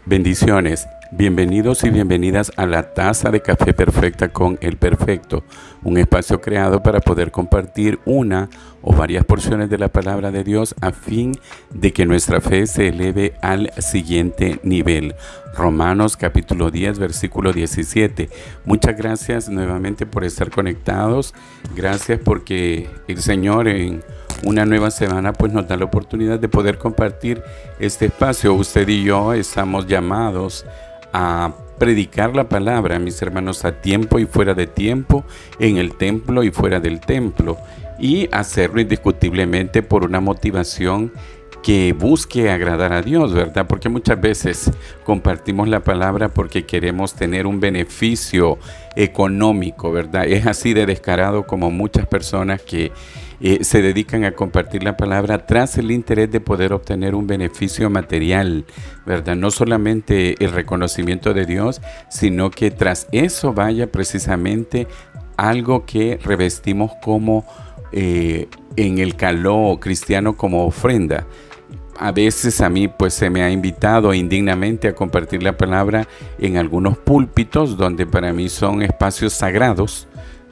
Bendiciones, bienvenidos y bienvenidas a la Taza de Café Perfecta con El Perfecto, un espacio creado para poder compartir una o varias porciones de la palabra de Dios a fin de que nuestra fe se eleve al siguiente nivel. Romanos capítulo 10, versículo 17. Muchas gracias nuevamente por estar conectados. Gracias porque el Señor en una nueva semana pues nos da la oportunidad de poder compartir este espacio. Usted y yo estamos llamados a predicar la palabra, mis hermanos, a tiempo y fuera de tiempo, en el templo y fuera del templo, y hacerlo indiscutiblemente por una motivación que busque agradar a Dios, ¿verdad? Porque muchas veces compartimos la palabra porque queremos tener un beneficio económico, ¿verdad? Es así de descarado como muchas personas que se dedican a compartir la palabra tras el interés de poder obtener un beneficio material, ¿verdad? No solamente el reconocimiento de Dios, sino que tras eso vaya precisamente algo que revestimos como en el caló cristiano como ofrenda. A veces a mí pues se me ha invitado indignamente a compartir la palabra en algunos púlpitos donde para mí son espacios sagrados,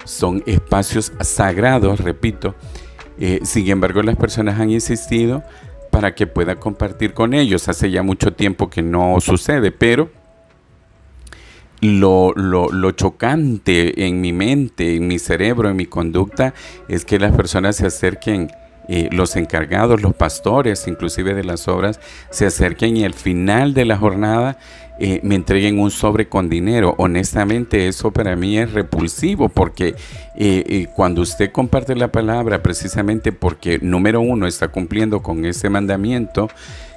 repito. Sin embargo, las personas han insistido para que pueda compartir con ellos. Hace ya mucho tiempo que no sucede, pero lo chocante en mi mente, en mi cerebro, en mi conducta, es que las personas se acerquen, los encargados, los pastores, inclusive de las obras, se acerquen y al final de la jornada me entreguen un sobre con dinero. Honestamente, eso para mí es repulsivo, porque cuando usted comparte la palabra, precisamente porque, número uno, está cumpliendo con ese mandamiento,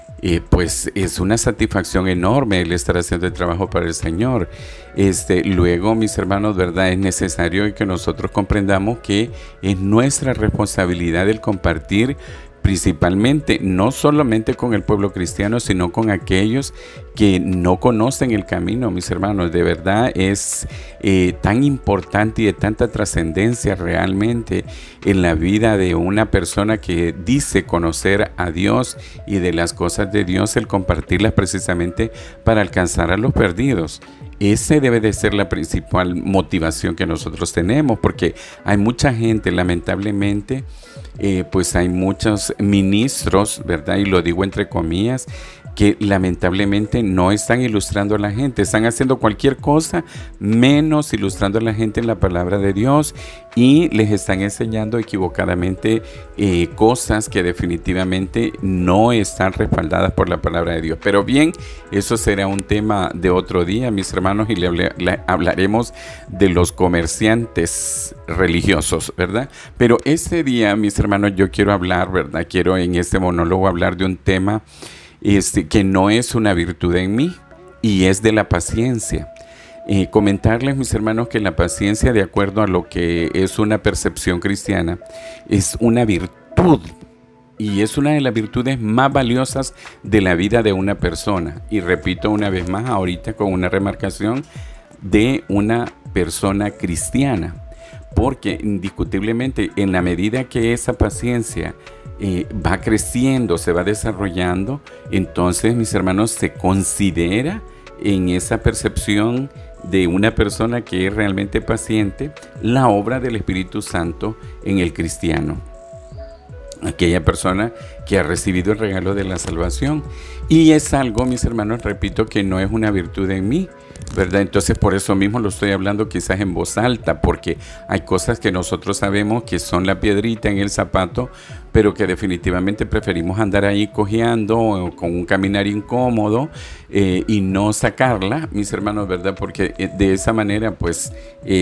pues es una satisfacción enorme el estar haciendo el trabajo para el Señor. Luego, mis hermanos, ¿verdad? Es necesario que nosotros comprendamos que es nuestra responsabilidad el compartir, principalmente, no solamente con el pueblo cristiano, sino con aquellos que no conocen el camino, mis hermanos. De verdad es tan importante y de tanta trascendencia realmente en la vida de una persona que dice conocer a Dios y de las cosas de Dios, el compartirlas precisamente para alcanzar a los perdidos. Ese debe de ser la principal motivación que nosotros tenemos, porque hay mucha gente, lamentablemente, pues hay muchos ministros, ¿verdad? Y lo digo entre comillas, que lamentablemente no están ilustrando a la gente, están haciendo cualquier cosa menos ilustrando a la gente en la palabra de Dios, y les están enseñando equivocadamente cosas que definitivamente no están respaldadas por la palabra de Dios. Pero bien, eso será un tema de otro día, mis hermanos, y le hablaremos de los comerciantes religiosos, ¿verdad? Pero este día, mis hermanos, yo quiero hablar, ¿verdad? Quiero en este monólogo hablar de un tema que no es una virtud en mí, y es de la paciencia. Comentarles, mis hermanos, que la paciencia, de acuerdo a lo que es una percepción cristiana, es una virtud, y es una de las virtudes más valiosas de la vida de una persona. Y repito una vez más, ahorita con una remarcación, de una persona cristiana, porque indiscutiblemente en la medida que esa paciencia va creciendo, se va desarrollando, entonces, mis hermanos, se considera en esa percepción de una persona que es realmente paciente la obra del Espíritu Santo en el cristiano, aquella persona que ha recibido el regalo de la salvación. Y es algo, mis hermanos, repito, que no es una virtud en mí, ¿verdad? Entonces, por eso mismo lo estoy hablando quizás en voz alta, porque hay cosas que nosotros sabemos que son la piedrita en el zapato, pero que definitivamente preferimos andar ahí cojeando o con un caminar incómodo y no sacarla, mis hermanos, ¿verdad? Porque de esa manera, pues,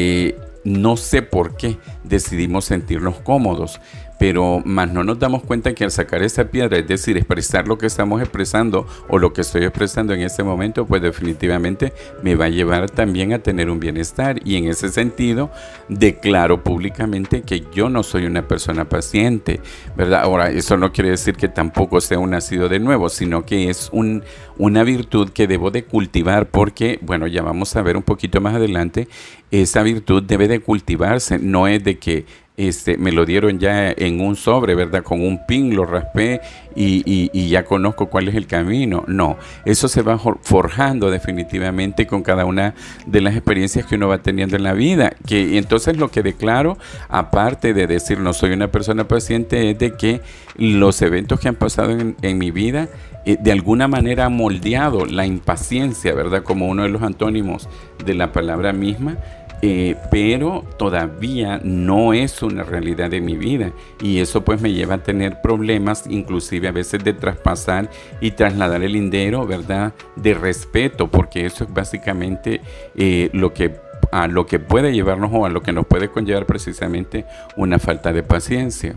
no sé por qué decidimos sentirnos cómodos, pero más no nos damos cuenta que al sacar esa piedra, es decir, expresar lo que estamos expresando o lo que estoy expresando en este momento, pues definitivamente me va a llevar también a tener un bienestar. Y en ese sentido, declaro públicamente que yo no soy una persona paciente, ¿verdad? Ahora, eso no quiere decir que tampoco sea un nacido de nuevo, sino que es una virtud que debo de cultivar, porque, bueno, ya vamos a ver un poquito más adelante, esa virtud debe de cultivarse, no es de que me lo dieron ya en un sobre, ¿verdad? Con un pin lo raspé y ya conozco cuál es el camino. No, eso se va forjando definitivamente con cada una de las experiencias que uno va teniendo en la vida. Que entonces lo que declaro, aparte de decir no soy una persona paciente, es de que los eventos que han pasado en mi vida de alguna manera han moldeado la impaciencia, ¿verdad? Como uno de los antónimos de la palabra misma. Pero todavía no es una realidad de mi vida, y eso pues me lleva a tener problemas, inclusive a veces de traspasar y trasladar el lindero, ¿verdad? De respeto, porque eso es básicamente a lo que puede llevarnos, o a lo que nos puede conllevar precisamente una falta de paciencia.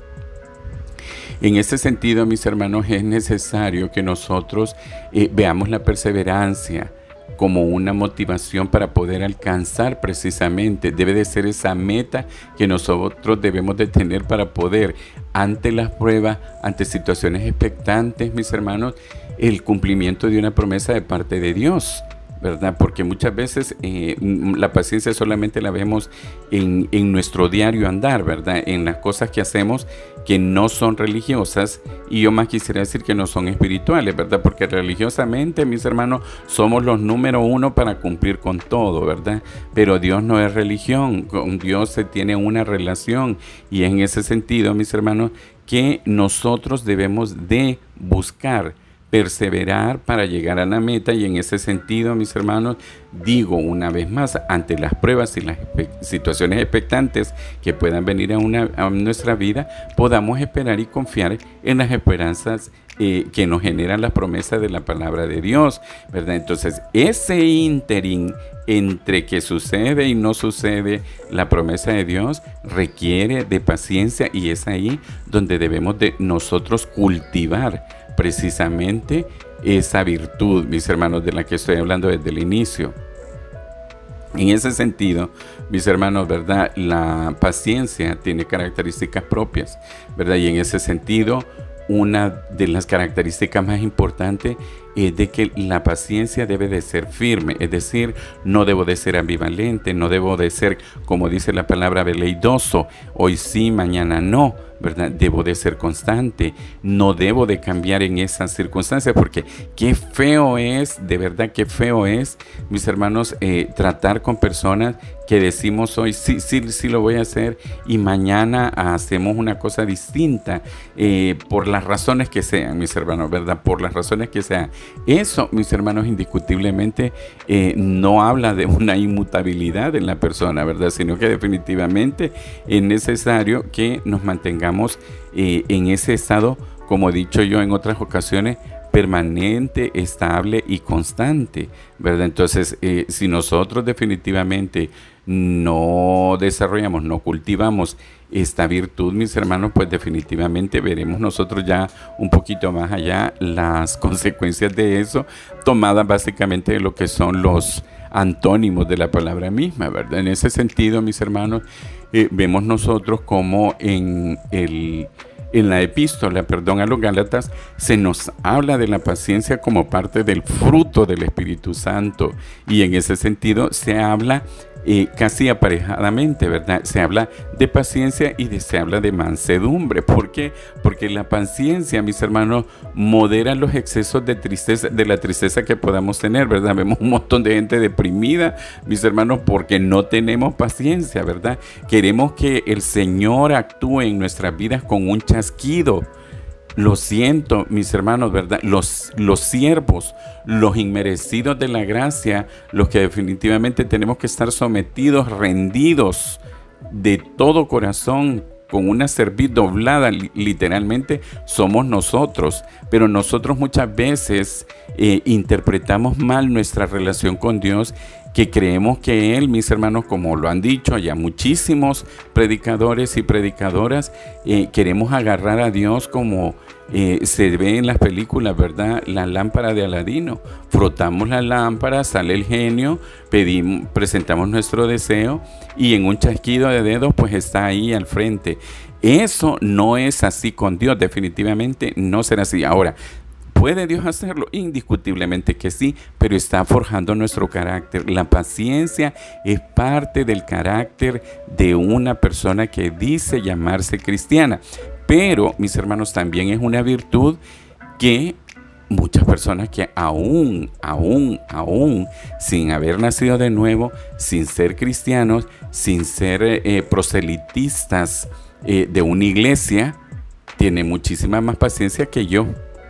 En ese sentido, mis hermanos, es necesario que nosotros veamos la perseverancia como una motivación para poder alcanzar precisamente. Debe de ser esa meta que nosotros debemos de tener para poder, ante las pruebas, ante situaciones expectantes, mis hermanos, el cumplimiento de una promesa de parte de Dios, ¿verdad? Porque muchas veces la paciencia solamente la vemos en nuestro diario andar, ¿verdad? En las cosas que hacemos que no son religiosas, y yo más quisiera decir que no son espirituales, ¿verdad? Porque religiosamente, mis hermanos, somos los número uno para cumplir con todo, ¿verdad? Pero Dios no es religión, con Dios se tiene una relación, y en ese sentido, mis hermanos, que nosotros debemos de buscar perseverar para llegar a la meta. Y en ese sentido, mis hermanos, digo una vez más, ante las pruebas y las situaciones expectantes que puedan venir a nuestra vida, podamos esperar y confiar en las esperanzas que nos generan las promesas de la palabra de Dios, ¿verdad? Entonces, ese ínterin entre que sucede y no sucede la promesa de Dios requiere de paciencia, y es ahí donde debemos de nosotros cultivar precisamente esa virtud, mis hermanos, de la que estoy hablando desde el inicio. En ese sentido, mis hermanos, ¿verdad? La paciencia tiene características propias, ¿verdad? Y en ese sentido, una de las características más importantes es de que la paciencia debe de ser firme, es decir, no debo de ser ambivalente, no debo de ser, como dice la palabra, veleidoso, hoy sí, mañana no, ¿verdad? Debo de ser constante, no debo de cambiar en esas circunstancias, porque qué feo es, de verdad qué feo es, mis hermanos, tratar con personas que decimos hoy sí lo voy a hacer, y mañana hacemos una cosa distinta, por las razones que sean, mis hermanos, ¿verdad? Por las razones que sean. Eso, mis hermanos, indiscutiblemente no habla de una inmutabilidad en la persona, ¿verdad? Sino que definitivamente es necesario que nos mantengamos en ese estado, como he dicho yo en otras ocasiones, permanente, estable y constante, ¿verdad? Entonces, si nosotros definitivamente no desarrollamos, no cultivamos esta virtud, mis hermanos, pues definitivamente veremos nosotros ya un poquito más allá las consecuencias de eso, tomadas básicamente de lo que son los antónimos de la palabra misma, ¿verdad? En ese sentido, mis hermanos, vemos nosotros como en la epístola, a los Gálatas, se nos habla de la paciencia como parte del fruto del Espíritu Santo, y en ese sentido se habla casi aparejadamente, ¿verdad? Se habla de paciencia y se habla de mansedumbre. ¿Por qué? Porque la paciencia, mis hermanos, modera los excesos de tristeza, de la tristeza que podamos tener, ¿verdad? Vemos un montón de gente deprimida, mis hermanos, porque no tenemos paciencia, ¿verdad? Queremos que el Señor actúe en nuestras vidas con un chasquido. Lo siento, mis hermanos, ¿verdad? Los siervos, los inmerecidos de la gracia, los que definitivamente tenemos que estar sometidos, rendidos de todo corazón, con una cerviz doblada, literalmente, somos nosotros. Pero nosotros muchas veces interpretamos mal nuestra relación con Dios, que creemos que Él, mis hermanos, como lo han dicho ya muchísimos predicadores y predicadoras, queremos agarrar a Dios como se ve en las películas, ¿verdad? La lámpara de Aladino. Frotamos la lámpara, sale el genio, presentamos nuestro deseo, y en un chasquido de dedos pues está ahí al frente. Eso no es así con Dios, definitivamente no será así. Ahora, ¿Puede Dios hacerlo? Indiscutiblemente que sí, pero está forjando nuestro carácter. La paciencia es parte del carácter de una persona que dice llamarse cristiana. Pero, mis hermanos, también es una virtud que muchas personas que aún, sin haber nacido de nuevo, sin ser cristianos, sin ser proselitistas de una iglesia, tienen muchísima más paciencia que yo.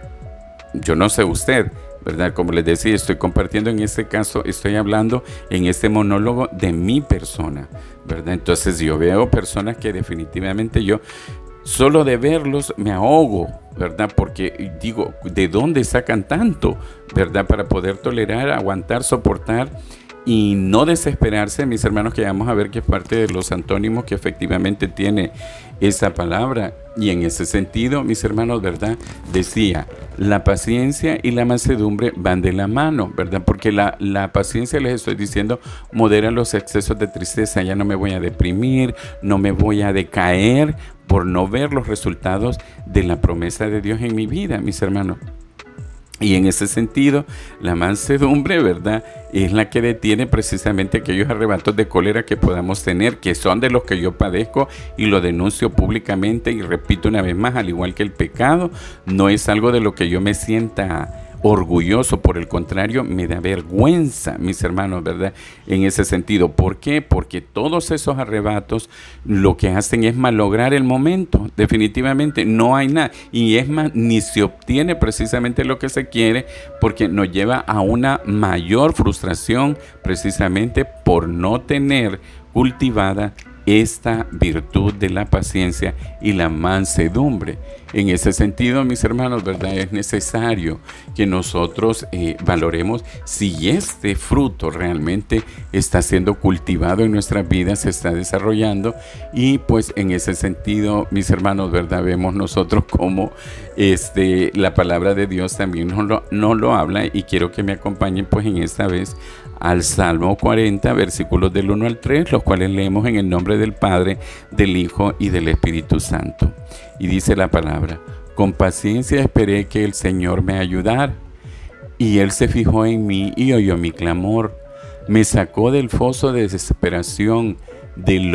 Yo no sé usted, ¿verdad? Como les decía, estoy compartiendo en este caso, estoy hablando en este monólogo de mi persona, ¿verdad? Entonces yo veo personas que definitivamente yo, solo de verlos me ahogo, ¿verdad? Porque digo, ¿de dónde sacan tanto, verdad? Para poder tolerar, aguantar, soportar y no desesperarse, mis hermanos, que vamos a ver que es parte de los antónimos que efectivamente tiene esa palabra. Y en ese sentido, mis hermanos, ¿verdad? Decía, la paciencia y la mansedumbre van de la mano, ¿verdad? Porque la paciencia, les estoy diciendo, modera los excesos de tristeza. Ya no me voy a deprimir, no me voy a decaer por no ver los resultados de la promesa de Dios en mi vida, mis hermanos. Y en ese sentido, la mansedumbre, ¿verdad?, es la que detiene precisamente aquellos arrebatos de cólera que podamos tener, que son de los que yo padezco y lo denuncio públicamente. Y repito una vez más, al igual que el pecado, no es algo de lo que yo me sienta orgulloso, por el contrario, me da vergüenza, mis hermanos, ¿verdad? En ese sentido. ¿Por qué? Porque todos esos arrebatos lo que hacen es malograr el momento. Definitivamente no hay nada. Y es más, ni se obtiene precisamente lo que se quiere, porque nos lleva a una mayor frustración precisamente por no tener cultivada esta virtud de la paciencia y la mansedumbre. En ese sentido, mis hermanos, ¿verdad?, es necesario que nosotros valoremos si este fruto realmente está siendo cultivado en nuestras vidas, se está desarrollando. Y pues en ese sentido, mis hermanos, ¿verdad?, vemos nosotros cómo la palabra de Dios también nos lo habla, y quiero que me acompañen pues en esta vez al Salmo 40, versículos del 1 al 3, los cuales leemos en el nombre del Padre, del Hijo y del Espíritu Santo. Y dice la palabra: con paciencia esperé que el Señor me ayudara, y Él se fijó en mí y oyó mi clamor. Me sacó del foso de desesperación, del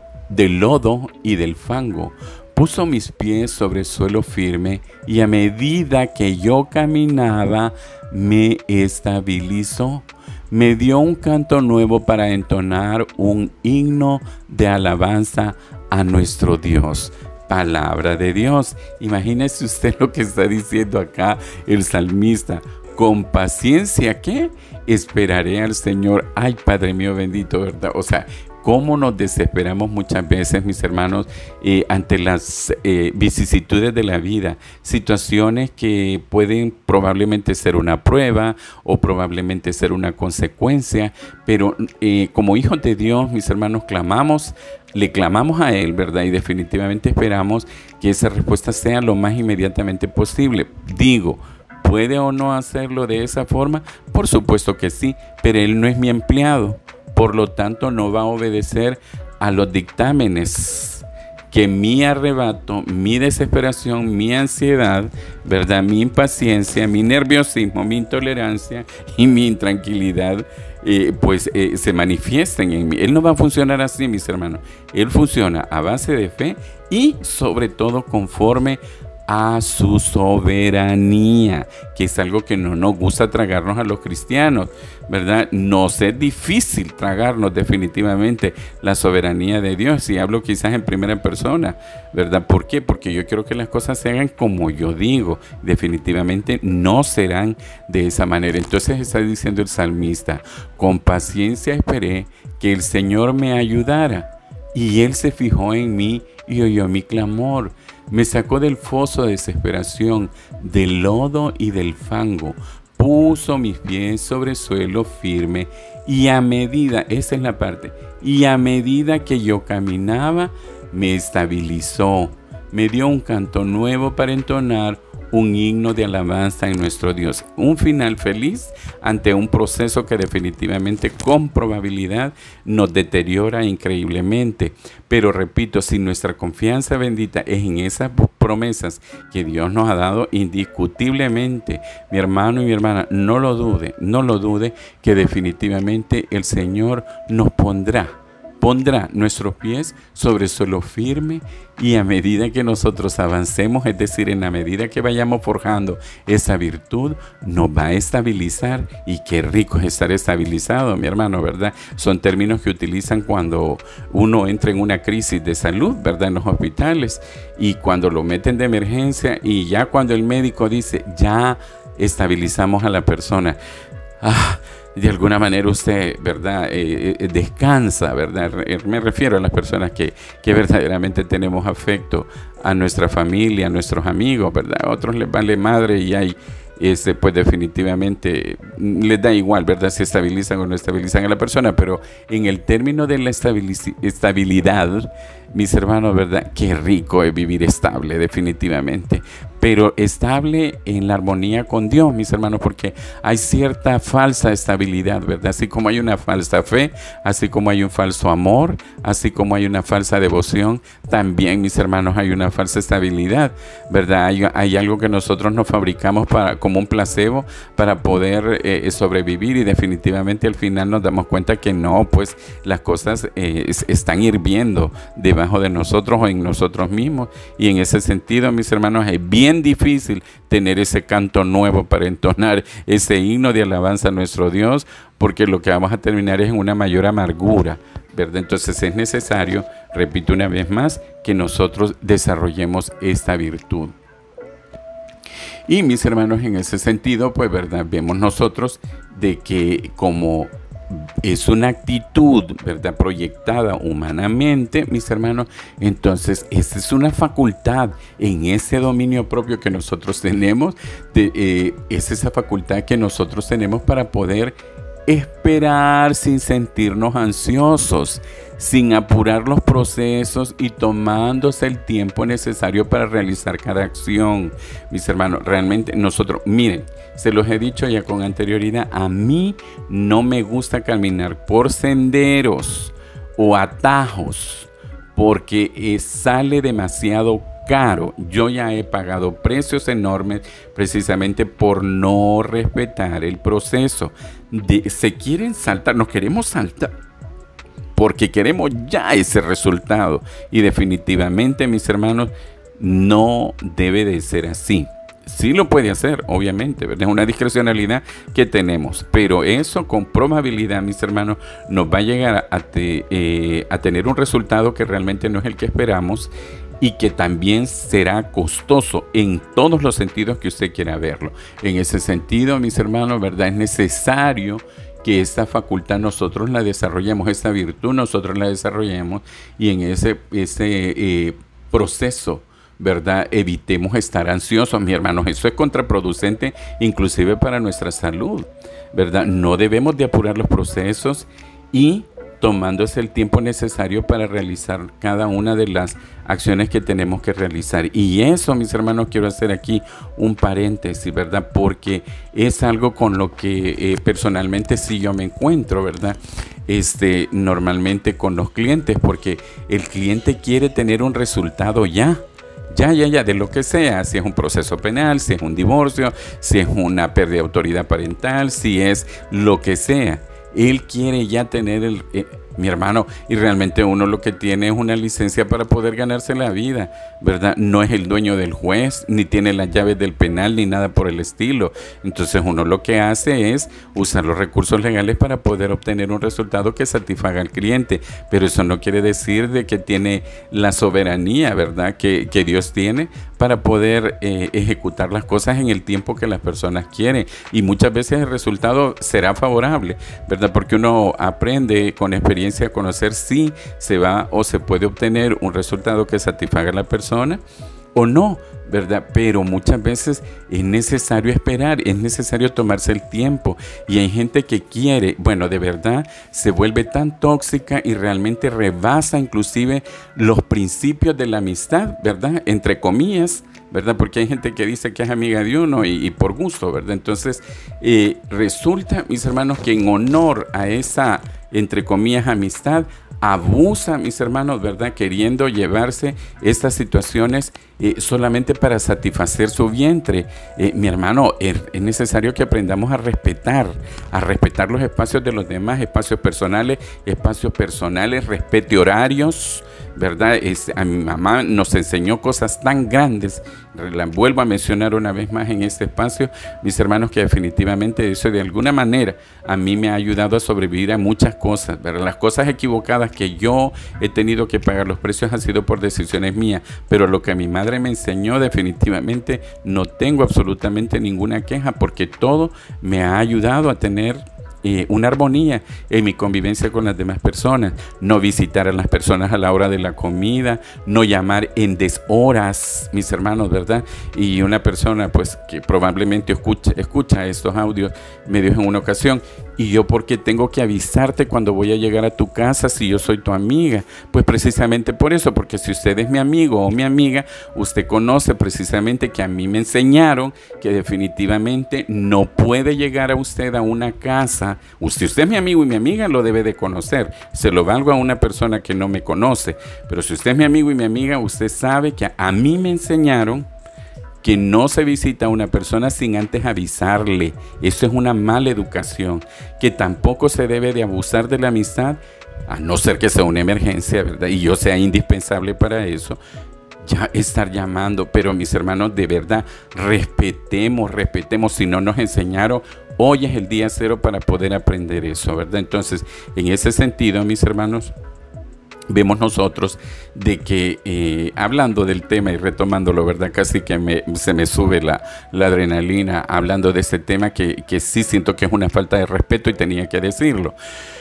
lodo y del fango. Puso mis pies sobre suelo firme, y a medida que yo caminaba, me estabilizó. Me dio un canto nuevo para entonar un himno de alabanza a nuestro Dios. Palabra de Dios. Imagínese usted lo que está diciendo acá el salmista. Con paciencia, ¿qué? Esperaré al Señor. Ay, Padre mío bendito, ¿verdad? O sea, cómo nos desesperamos muchas veces, mis hermanos, ante las vicisitudes de la vida, situaciones que pueden probablemente ser una prueba o probablemente ser una consecuencia, pero como hijos de Dios, mis hermanos, le clamamos a Él, ¿verdad? Y definitivamente esperamos que esa respuesta sea lo más inmediatamente posible. Digo, ¿puede o no hacerlo de esa forma? Por supuesto que sí, pero Él no es mi empleado. Por lo tanto, no va a obedecer a los dictámenes que mi arrebato, mi desesperación, mi ansiedad, ¿verdad?, mi impaciencia, mi nerviosismo, mi intolerancia y mi intranquilidad, se manifiesten en mí. Él no va a funcionar así, mis hermanos. Él funciona a base de fe y, sobre todo, conforme a su soberanía, que es algo que no nos gusta tragarnos a los cristianos, ¿verdad? Nos es difícil tragarnos definitivamente la soberanía de Dios, y hablo quizás en primera persona, ¿verdad? ¿Por qué? Porque yo quiero que las cosas se hagan como yo digo. Definitivamente no serán de esa manera. Entonces está diciendo el salmista: con paciencia esperé que el Señor me ayudara, y Él se fijó en mí y oyó mi clamor. Me sacó del foso de desesperación, del lodo y del fango. Puso mis pies sobre suelo firme, y a medida, esa es la parte, y a medida que yo caminaba, me estabilizó. Me dio un canto nuevo para entonar, un himno de alabanza en nuestro Dios. Un final feliz ante un proceso que definitivamente con probabilidad nos deteriora increíblemente. Pero repito, si nuestra confianza bendita es en esas promesas que Dios nos ha dado, indiscutiblemente, mi hermano y mi hermana, no lo dude que definitivamente el Señor nos pondrá nuestros pies sobre suelo firme, y a medida que nosotros avancemos, es decir, en la medida que vayamos forjando esa virtud, nos va a estabilizar. Y qué rico es estar estabilizado, mi hermano, ¿verdad? Son términos que utilizan cuando uno entra en una crisis de salud, ¿verdad? En los hospitales, y cuando lo meten de emergencia, y ya cuando el médico dice, ya estabilizamos a la persona, de alguna manera usted, ¿verdad? Descansa, ¿verdad? Me refiero a las personas que verdaderamente tenemos afecto a nuestra familia, a nuestros amigos, ¿verdad? A otros les vale madre y hay, pues definitivamente les da igual, ¿verdad? Si estabilizan o no estabilizan a la persona, pero en el término de la estabilidad, mis hermanos, ¿verdad? Qué rico es vivir estable, definitivamente. Pero estable en la armonía con Dios, mis hermanos, porque hay cierta falsa estabilidad, ¿verdad? Así como hay una falsa fe, así como hay un falso amor, así como hay una falsa devoción, también, mis hermanos, hay una falsa estabilidad, ¿verdad? Hay algo que nosotros nos fabricamos como un placebo para poder sobrevivir, y definitivamente al final nos damos cuenta que no, pues las cosas están hirviendo debajo de nosotros o en nosotros mismos, y en ese sentido, mis hermanos, es bien difícil tener ese canto nuevo para entonar ese himno de alabanza a nuestro Dios, porque lo que vamos a terminar es en una mayor amargura, ¿verdad? Entonces es necesario, repito una vez más, que nosotros desarrollemos esta virtud. Y mis hermanos, en ese sentido, pues, ¿verdad? Vemos nosotros de que como es una actitud, ¿verdad?, proyectada humanamente, mis hermanos, entonces esa es una facultad en ese dominio propio que nosotros tenemos, es esa facultad que nosotros tenemos para poder esperar sin sentirnos ansiosos, sin apurar los procesos y tomándose el tiempo necesario para realizar cada acción. Mis hermanos, realmente nosotros, miren, se los he dicho ya con anterioridad, a mí no me gusta caminar por senderos o atajos porque sale demasiado caro. Yo ya he pagado precios enormes precisamente por no respetar el proceso. Se quieren saltar, nos queremos saltar porque queremos ya ese resultado, y definitivamente, mis hermanos, no debe de ser así. Sí lo puede hacer, obviamente, ¿verdad? Es una discrecionalidad que tenemos, pero eso con probabilidad, mis hermanos, nos va a llegar a tener un resultado que realmente no es el que esperamos, y que también será costoso en todos los sentidos que usted quiera verlo. En ese sentido, mis hermanos, ¿verdad? Es necesario que esta facultad nosotros la desarrollemos, esta virtud nosotros la desarrollemos, y en ese proceso, ¿verdad?, evitemos estar ansiosos, mis hermanos. Eso es contraproducente inclusive para nuestra salud, ¿verdad? No debemos de apurar los procesos y tomándose el tiempo necesario para realizar cada una de las acciones que tenemos que realizar. Y eso, mis hermanos, quiero hacer aquí un paréntesis, ¿verdad? Porque es algo con lo que personalmente sí yo me encuentro, ¿verdad? Normalmente con los clientes, porque el cliente quiere tener un resultado ya, de lo que sea, si es un proceso penal, si es un divorcio, si es una pérdida de autoridad parental, si es lo que sea. Él quiere ya tener mi hermano, y realmente uno lo que tiene es una licencia para poder ganarse la vida, ¿verdad? No es el dueño del juez, ni tiene las llaves del penal, ni nada por el estilo. Entonces uno lo que hace es usar los recursos legales para poder obtener un resultado que satisfaga al cliente, pero eso no quiere decir de que tiene la soberanía, ¿verdad?, que Dios tiene para poder ejecutar las cosas en el tiempo que las personas quieren, y muchas veces el resultado será favorable, ¿verdad? Porque uno aprende con experiencia a conocer si se va o se puede obtener un resultado que satisfaga a la persona o no, ¿verdad? Pero muchas veces es necesario esperar, es necesario tomarse el tiempo, y hay gente que quiere, bueno, de verdad se vuelve tan tóxica y realmente rebasa inclusive los principios de la amistad, ¿verdad?, entre comillas, ¿verdad? Porque hay gente que dice que es amiga de uno y por gusto, ¿verdad? Entonces, resulta, mis hermanos, que en honor a esa, entre comillas, amistad, abusa, mis hermanos, ¿verdad? Queriendo llevarse estas situaciones solamente para satisfacer su vientre. Mi hermano, es necesario que aprendamos a respetar los espacios de los demás, espacios personales, respete horarios, ¿verdad? A mi mamá nos enseñó cosas tan grandes, la vuelvo a mencionar una vez más en este espacio, mis hermanos, que definitivamente eso de alguna manera a mí me ha ayudado a sobrevivir a muchas cosas, ¿verdad? Las cosas equivocadas que yo he tenido que pagar los precios han sido por decisiones mías, pero lo que mi madre me enseñó, definitivamente no tengo absolutamente ninguna queja, porque todo me ha ayudado a tener una armonía en mi convivencia con las demás personas. No visitar a las personas a la hora de la comida, no llamar en deshoras, mis hermanos, ¿verdad? Y una persona pues que probablemente escucha estos audios me dijo en una ocasión: ¿y yo por qué tengo que avisarte cuando voy a llegar a tu casa si yo soy tu amiga? Pues precisamente por eso, porque si usted es mi amigo o mi amiga, usted conoce precisamente que a mí me enseñaron que definitivamente no puede llegar a usted a una casa. Si usted es mi amigo y mi amiga, lo debe de conocer. Se lo valgo a una persona que no me conoce. Pero si usted es mi amigo y mi amiga, usted sabe que a mí me enseñaron que no se visita a una persona sin antes avisarle. Eso es una mala educación. Que tampoco se debe de abusar de la amistad, a no ser que sea una emergencia, ¿verdad? Y yo sea indispensable para eso, ya estar llamando. Pero mis hermanos, de verdad, respetemos. Si no nos enseñaron, hoy es el día cero para poder aprender eso, ¿verdad? Entonces, en ese sentido, mis hermanos, vemos nosotros de que hablando del tema y retomándolo, ¿verdad? Casi que se me sube la adrenalina hablando de este tema que sí siento que es una falta de respeto y tenía que decirlo.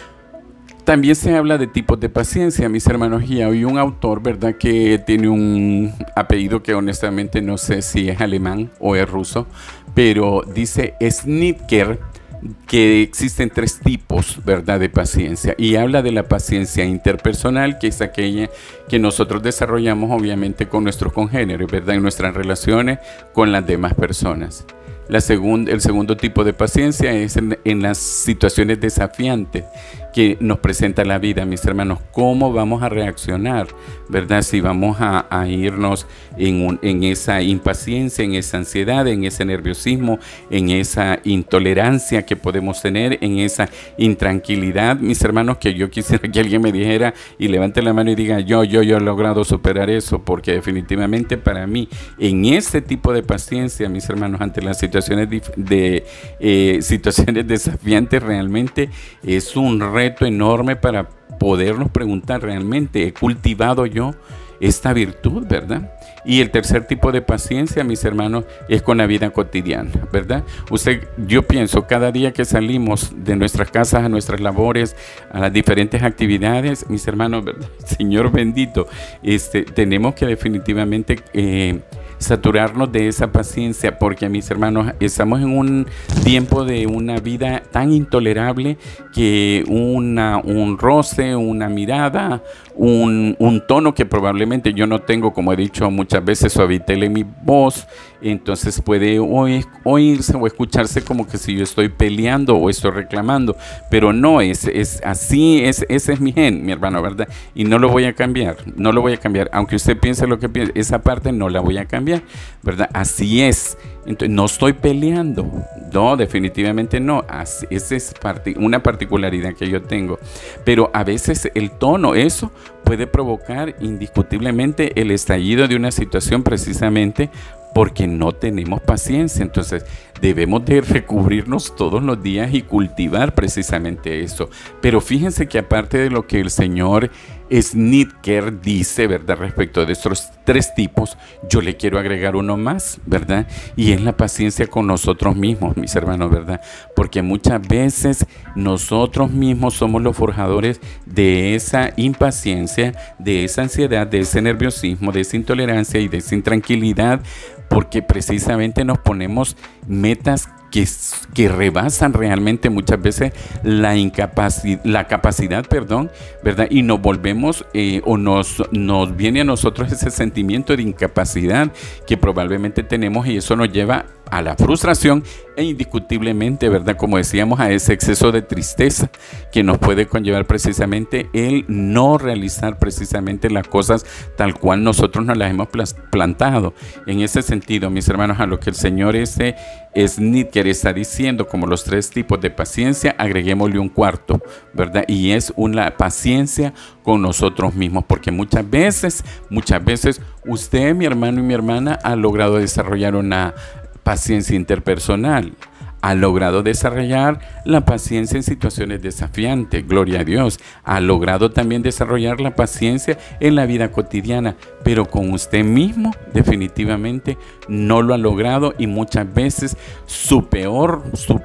También se habla de tipos de paciencia, mis hermanos, y hay un autor, ¿verdad?, que tiene un apellido que honestamente no sé si es alemán o es ruso, pero dice Schnitker que existen 3 tipos, ¿verdad?, de paciencia, y habla de la paciencia interpersonal, que es aquella que nosotros desarrollamos obviamente con nuestros congéneres, ¿verdad?, en nuestras relaciones con las demás personas. El segundo tipo de paciencia es en las situaciones desafiantes que nos presenta la vida, mis hermanos. ¿Cómo vamos a reaccionar, verdad? Si vamos a irnos en esa impaciencia, en esa ansiedad, en ese nerviosismo, en esa intolerancia que podemos tener, en esa intranquilidad, mis hermanos, que yo quisiera que alguien me dijera y levante la mano y diga: yo he logrado superar eso, porque definitivamente para mí, en este tipo de paciencia, mis hermanos, ante las situaciones desafiantes, realmente es un reto enorme para podernos preguntar: ¿realmente he cultivado yo esta virtud, verdad? Y el tercer tipo de paciencia, mis hermanos, es con la vida cotidiana, ¿verdad? Yo pienso, cada día que salimos de nuestras casas a nuestras labores, a las diferentes actividades, mis hermanos, ¿verdad? Señor bendito, tenemos que definitivamente saturarnos de esa paciencia, porque, mis hermanos, estamos en un tiempo de una vida tan intolerable que un roce, una mirada, un tono que probablemente yo no tengo, como he dicho muchas veces, suavitel en mi voz, entonces puede oírse o escucharse como que si yo estoy peleando o estoy reclamando, pero no es así, ese es mi gen, mi hermano, ¿verdad? Y no lo voy a cambiar, aunque usted piense lo que piense, esa parte no la voy a cambiar, ¿verdad? Así es. Entonces, no estoy peleando, no, definitivamente no. Esa es una particularidad que yo tengo, pero a veces el tono, eso puede provocar indiscutiblemente el estallido de una situación, precisamente porque no tenemos paciencia. Entonces debemos de recubrirnos todos los días y cultivar precisamente eso. Pero fíjense que aparte de lo que el señor Schnitker dice, ¿verdad?, respecto de estos 3 tipos, yo le quiero agregar uno más, ¿verdad? Y es la paciencia con nosotros mismos, mis hermanos, ¿verdad? Porque muchas veces nosotros mismos somos los forjadores de esa impaciencia, de esa ansiedad, de ese nerviosismo, de esa intolerancia y de esa intranquilidad, porque precisamente nos ponemos metas que rebasan realmente muchas veces la capacidad, perdón, ¿verdad? Y nos volvemos o nos viene a nosotros ese sentimiento de incapacidad que probablemente tenemos, y eso nos lleva a la frustración e indiscutiblemente, ¿verdad? Como decíamos, a ese exceso de tristeza que nos puede conllevar precisamente el no realizar precisamente las cosas tal cual nosotros nos las hemos plantado. En ese sentido, mis hermanos, a lo que el Señor Snitker está diciendo, como los 3 tipos de paciencia, agreguémosle un cuarto, ¿verdad? Y es una paciencia con nosotros mismos, porque muchas veces usted, mi hermano y mi hermana, ha logrado desarrollar una paciencia interpersonal, ha logrado desarrollar la paciencia en situaciones desafiantes, gloria a Dios, ha logrado también desarrollar la paciencia en la vida cotidiana, pero con usted mismo definitivamente no lo ha logrado, y muchas veces su peor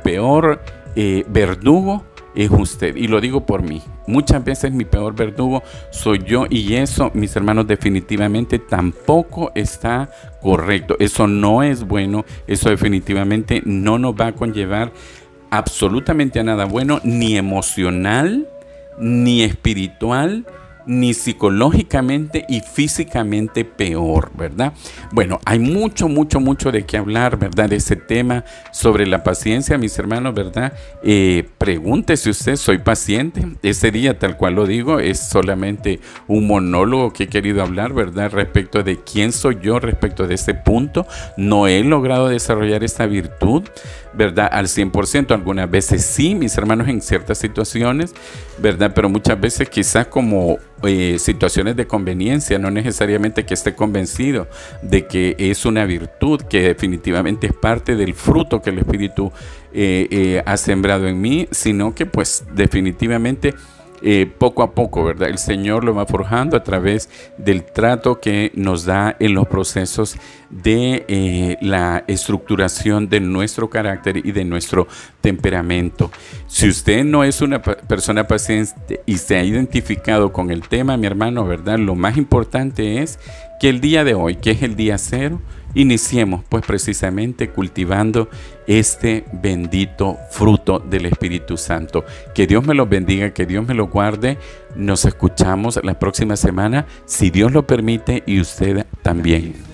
verdugo es usted, y lo digo por mí. Muchas veces mi peor verdugo soy yo, y eso, mis hermanos, definitivamente tampoco está correcto. Eso no es bueno, eso definitivamente no nos va a conllevar absolutamente a nada bueno, ni emocional, ni espiritual, ni psicológicamente y físicamente peor, ¿verdad? Bueno, hay mucho de qué hablar, ¿verdad? De ese tema sobre la paciencia, mis hermanos, ¿verdad? Pregúntese usted, ¿soy paciente? Ese día, tal cual lo digo, es solamente un monólogo que he querido hablar, ¿verdad? Respecto de quién soy yo, respecto de ese punto. No he logrado desarrollar esta virtud, ¿verdad? Al 100%, algunas veces sí, mis hermanos, en ciertas situaciones, ¿verdad? Pero muchas veces quizás como situaciones de conveniencia, no necesariamente que esté convencido de que es una virtud, que definitivamente es parte del fruto que el Espíritu ha sembrado en mí, sino que pues definitivamente poco a poco, ¿verdad? El Señor lo va forjando a través del trato que nos da en los procesos de la estructuración de nuestro carácter y de nuestro temperamento. Si usted no es una persona paciente y se ha identificado con el tema, mi hermano, ¿verdad? Lo más importante es que el día de hoy, que es el día 0, iniciemos pues precisamente cultivando este bendito fruto del Espíritu Santo. Que Dios me lo bendiga, que Dios me lo guarde. Nos escuchamos la próxima semana, si Dios lo permite, y usted también.